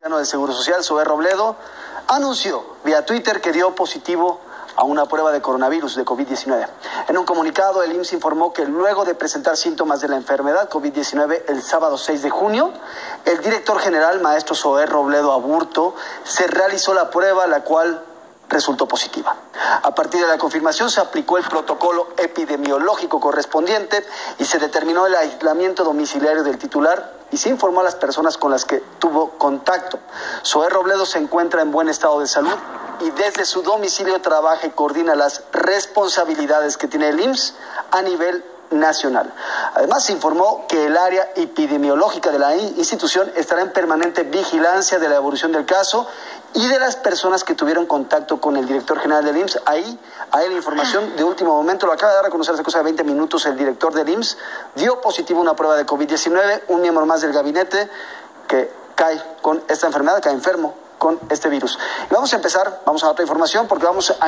del Seguro Social, Zoé Robledo, anunció vía Twitter que dio positivo a una prueba de coronavirus de COVID-19. En un comunicado, el IMSS informó que luego de presentar síntomas de la enfermedad COVID-19 el sábado 6 de junio, el director general, maestro Zoé Robledo Aburto, se realizó la prueba, la cual resultó positiva. A partir de la confirmación se aplicó el protocolo epidemiológico correspondiente y se determinó el aislamiento domiciliario del titular y se informó a las personas con las que tuvo contacto. Zoé Robledo se encuentra en buen estado de salud y desde su domicilio trabaja y coordina las responsabilidades que tiene el IMSS a nivel nacional. Además, se informó que el área epidemiológica de la institución estará en permanente vigilancia de la evolución del caso y de las personas que tuvieron contacto con el director general del IMSS. Ahí hay la información de último momento, lo acaba de dar a conocer hace cosa de 20 minutos el director del IMSS, dio positivo una prueba de COVID-19, un miembro más del gabinete que cae con esta enfermedad, cae enfermo con este virus. Y vamos a empezar, vamos a dar otra información porque vamos a